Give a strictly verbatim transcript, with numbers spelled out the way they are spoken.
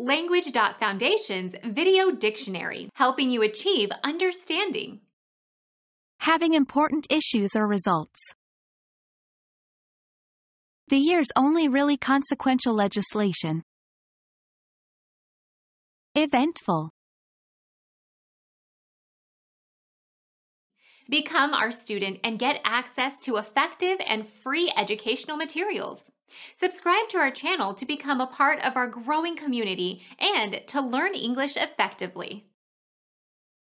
Language.Foundation's Video Dictionary, helping you achieve understanding. Having important issues or results. The year's only really consequential legislation. Eventful. Become our student and get access to effective and free educational materials. Subscribe to our channel to become a part of our growing community and to learn English effectively.